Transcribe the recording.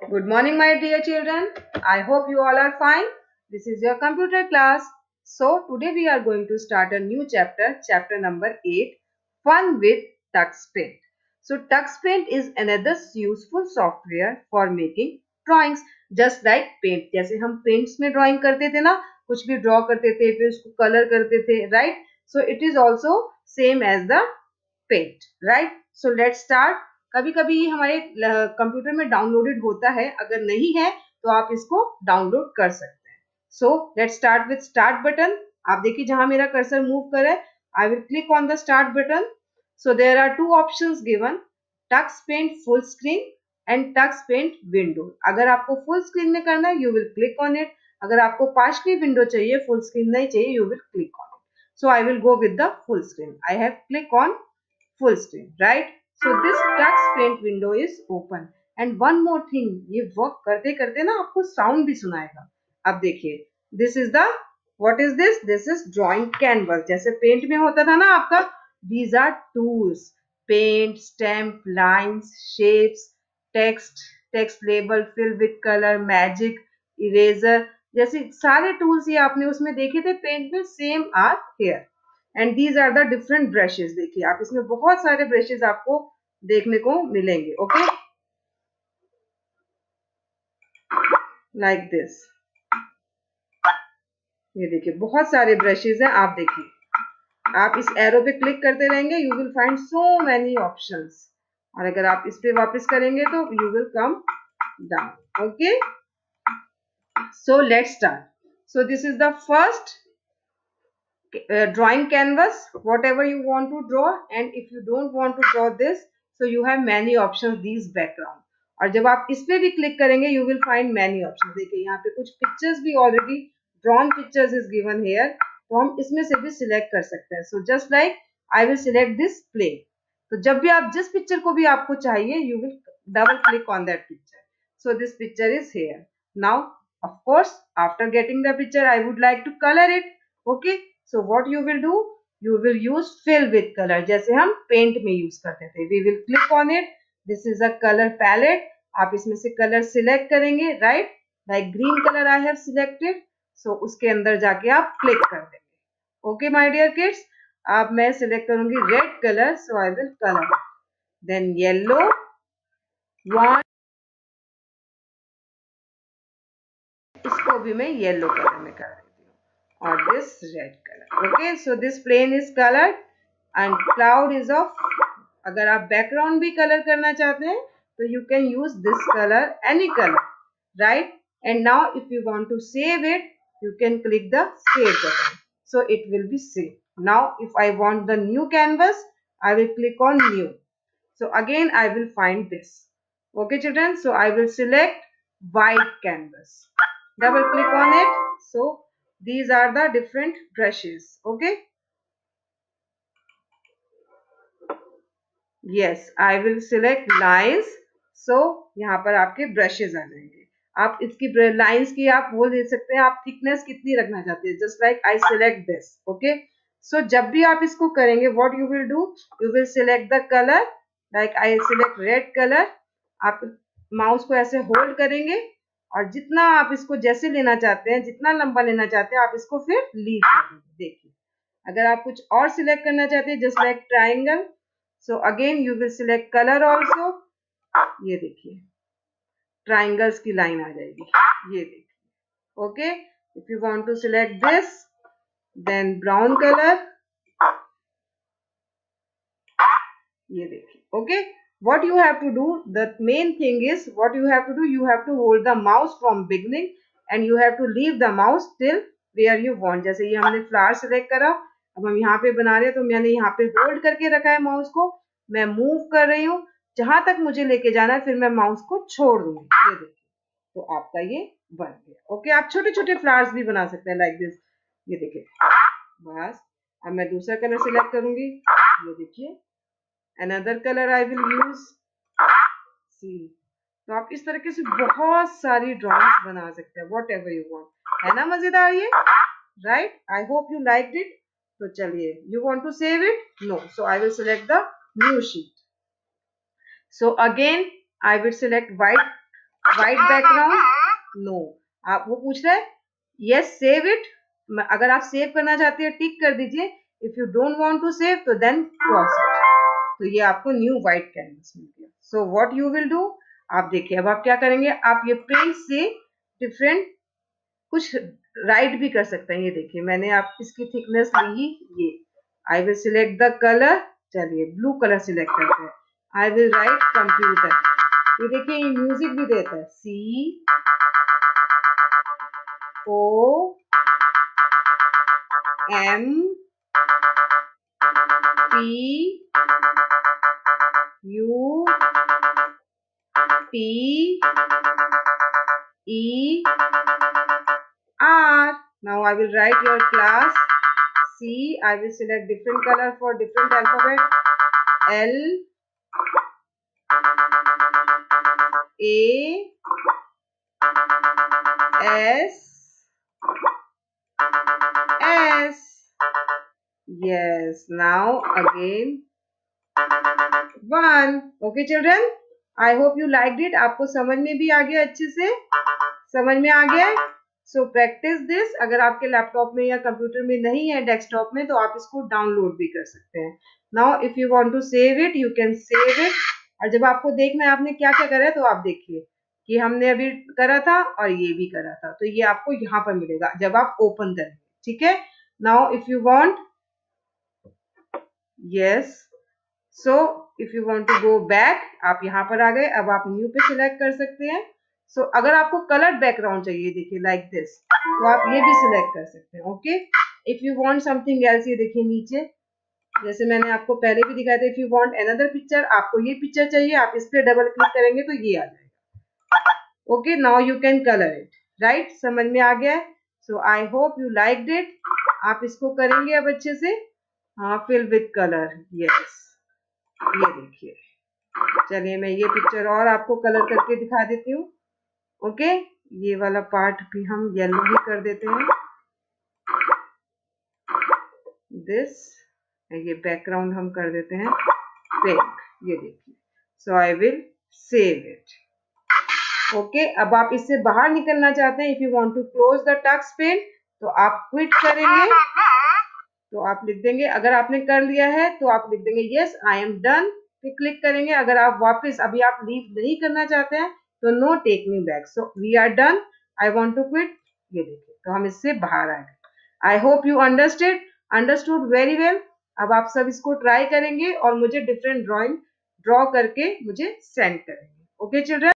Good morning, my dear children. I hope you all are fine. This is your computer class. So, today we are going to start a new chapter, chapter number 8, Fun with TuxPaint. So, TuxPaint is another useful software for making drawings, just like paint. जैसे हम paints में drawing करते थे ना, कुछ भी draw करते थे, फिर उसको color करते थे, right? So, it is also same as the paint, right? So, let's start. कभी कभी ये हमारे कंप्यूटर में डाउनलोडेड होता है, अगर नहीं है तो आप इसको डाउनलोड कर सकते हैं. So let's start with start button. आप देखिए जहां मेरा कर्सर मूव करे, I will click on the start button. So there are two options given, Tux paint full screen and Tux paint window. अगर आपको फुल स्क्रीन में करना है you will click on it. अगर आपको पार्शली विंडो चाहिए, full screen नहीं चाहिए, you will click on it. So I will go with the full screen. I have click on full screen, right? So this tux paint window is open. And one more thing, ये work करते करते ना आपको sound भी सुनाएगा. अब देखिए, this is the, what is this? This is drawing canvas. जैसे पेंट में होता था ना आपका, these are tools: paint, stamp, lines, shapes, text label, fill with color, magic, eraser. जैसे सारे टूल्स ये आपने उसमें देखे थे पेंट में, same are here. And these are the different brushes. देखिए आप इसमें बहुत सारे ब्रशेस आपको देखने को मिलेंगे. Okay, like this. ये देखिए बहुत सारे ब्रशेस हैं. आप देखिए, आप इस एरो पे क्लिक करते रहेंगे, you will find so many options. और अगर आप इस पे वापस करेंगे तो you will come down. Okay, so let's start. So this is the first drawing canvas, whatever you want to draw. And if you don't want to draw this, so you have many options, these background. और जब आप इस पे भी click करेंगे you will find many options. देखिए यहाँ पे कुछ पिक्चर्स भी already drawn pictures is given here, तो हम इसमें से भी सिलेक्ट कर सकते हैं. So just like I will select this plane. तो जब भी आप जिस पिक्चर को भी आपको चाहिए you will double click on that picture. So this picture is here. Now of course after getting the picture I would like to color it. Okay, so what you will do, you will use fill with color, जैसे हम paint में use करते थे. we will click on it. this is a color palette. आप इसमें से colour select करेंगे, right? like green color I have selected. so उसके अंदर जाके आप क्लिक कर देंगे. okay my dear kids, अब मैं सिलेक्ट करूंगी red colour. so I will color. then yellow one, इसको भी मैं येलो कलर में कर देती हूँ, और this red colour. Okay, so this plane is coloured and cloud is off. अगर आप बैकग्राउंड भी कलर करना चाहते हैं तो you can use this colour, any colour, right? And now if you want to save it you can click the save button, so it will be saved. Now if I want the new canvas, I will click on new. So again I will find this. Okay children, so I will select white canvas, double click on it. So these are the different brushes. Okay, yes, I will select lines. So यहाँ पर आपके brushes आ जाएंगे. आप इसकी lines की आप वो दे सकते हैं, आप थिकनेस कितनी रखना चाहते हैं. Just like I select this. Okay, so जब भी आप इसको करेंगे what you will do, you will select the colour. Like I select red colour. आप माउस को ऐसे होल्ड करेंगे और जितना आप इसको जैसे लेना चाहते हैं, जितना लंबा लेना चाहते हैं, आप इसको फिर लीव कर देंगे. देखिए, अगर आप कुछ और सिलेक्ट करना चाहते हैं, just like triangle, so again you will select colour also. ये देखिए ट्राइंगल्स की लाइन आ जाएगी. ये देखिए. Okay, if you want to select this, then brown colour. ये देखिए. Okay, what you have to do, the main thing is what you have to do, you have to hold the mouse from beginning and you have to leave the mouse till where you want. जैसे ये हमने flower select करा, अब हम यहाँ पे बना रहे हैं, तो मैंने यहाँ पे होल्ड करके रखा है माउस को. मैं मूव कर रही हूँ जहां तक मुझे लेके जाना है, फिर मैं माउस को छोड़ दूंगी. ये देखिए, तो आपका ये बन गया. ओके, आप छोटे छोटे फ्लावर्स भी बना सकते हैं लाइक दिस. ये देखिए, बस. अब मैं दूसरा कलर सिलेक्ट करूंगी. ये देखिए, another color I will use. See, तो आप इस तरीके से बहुत सारी ड्राइंग्स बना सकते हैं, वॉट एवर यू वॉन्ट. है ना मजेदार ये, right? I hope you like it. तो चलिए, you want to save it? No, so I will select the new sheet. So again I will select white white background, no. आप वो पूछ रहा है यस सेव इट, अगर आप save करना चाहते हैं टिक कर दीजिए, if you don't want to save तो देन क्रॉस इट। तो ये आपको न्यू व्हाइट कैनवस मिल गया। So what you will do, आप देखिए अब आप क्या करेंगे, आप ये पेंट से डिफरेंट कुछ राइट भी कर सकते हैं। ये देखिए मैंने आप इसकी थिकनेस ली, ये I will select the colour, चलिए ब्लू कलर सिलेक्ट करते हैं। आई विल राइट कंप्यूटर, ये देखिए ये म्यूजिक भी देता है, C O M P U T E R. Now I will write your class. C. I will select different color for different alphabet. L A S S. Yes. Now again 1. Okay children. I hope you liked it. आपको समझ में भी आ गया, अच्छे से समझ में आ गया। So practice this. अगर आपके लैपटॉप में या कंप्यूटर में नहीं है, डेस्कटॉप में, तो आप इसको डाउनलोड भी कर सकते हैं। Now if you want to save it you can save it. और जब आपको देखना है आपने क्या क्या करा है, तो आप देखिए कि हमने अभी करा था और ये भी करा था, तो ये आपको यहाँ पर मिलेगा जब आप ओपन करेंगे, ठीक है। Now if you want, yes, so if you want to go back, आप यहाँ पर आ गए, अब आप न्यू पे सिलेक्ट कर सकते हैं। सो अगर आपको कलर्ड बैकग्राउंड चाहिए, देखिए लाइक दिस, तो आप ये भी सिलेक्ट कर सकते हैं। Okay, if you want something else, ये देखिए नीचे जैसे मैंने आपको पहले भी दिखाया था, if you want another picture, आपको ये पिक्चर चाहिए, आप इस पे डबल क्लिक करेंगे तो ये आ जाएगा। Okay, now you can colour it, right, समझ में आ गया है। So I hope you liked it. आप इसको करेंगे अब अच्छे से, हाँ, फिल विद कलर, यस, ये देखिए। चलिए मैं ये पिक्चर और आपको कलर करके दिखा देती हूँ। ओके, ये वाला पार्ट भी हम येलो ही कर देते हैं, दिस, ये बैकग्राउंड हम कर देते हैं पिंक, ये देखिए। So I will save it. Okay, अब आप इससे बाहर निकलना चाहते हैं, if you want to close the Tux pen, तो आप क्विट करेंगे, तो आप लिख देंगे, अगर आपने कर लिया है तो आप लिख देंगे यस आई एम डन, फिर क्लिक करेंगे। अगर आप वापस अभी आप लीव नहीं करना चाहते हैं तो no take me back, so we are done, I want to quit, ये देखिए, तो हम इससे बाहर आ गए। I hope you understood very well. अब आप सब इसको ट्राई करेंगे और मुझे डिफरेंट ड्राइंग ड्रॉ करके मुझे सेंड करेंगे। Okay children.